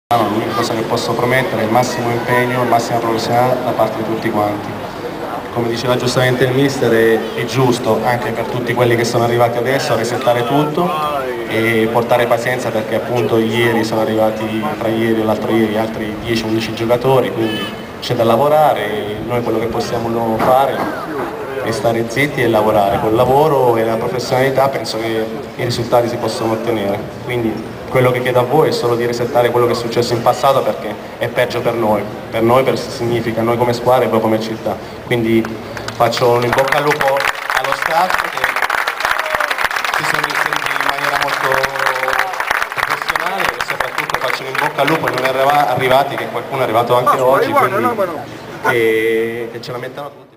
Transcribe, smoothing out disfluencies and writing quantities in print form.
L'unica cosa che posso promettere è il massimo impegno, la massima professionalità da parte di tutti quanti. Come diceva giustamente il mister, è giusto anche per tutti quelli che sono arrivati adesso a resettare tutto e portare pazienza, perché appunto ieri sono arrivati, tra ieri e l'altro ieri, altri 10-11 giocatori, quindi c'è da lavorare e noi quello che possiamo fare è stare zitti e lavorare. Col lavoro e la professionalità penso che i risultati si possono ottenere. Quindi quello che chiedo a voi è solo di resettare quello che è successo in passato, perché è peggio per noi significa noi come squadra e voi come città. Quindi faccio un in bocca al lupo allo staff che si sono inseriti in maniera molto professionale e soprattutto faccio un in bocca al lupo ai non arrivati, che qualcuno è arrivato anche oggi, quindi che ce la mettano tutti.